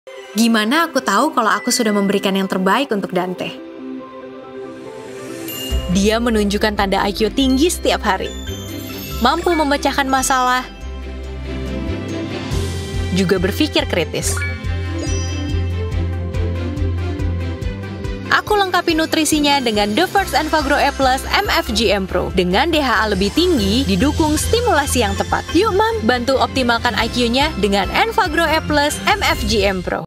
Gimana aku tahu kalau aku sudah memberikan yang terbaik untuk Dante? Dia menunjukkan tanda IQ tinggi setiap hari. Mampu memecahkan masalah, juga berpikir kritis. Aku lengkapi nutrisinya dengan The First Enfagro E+ MFGM Pro. Dengan DHA lebih tinggi, didukung stimulasi yang tepat. Yuk Mam, bantu optimalkan IQ-nya dengan Enfagro E+ MFGM Pro.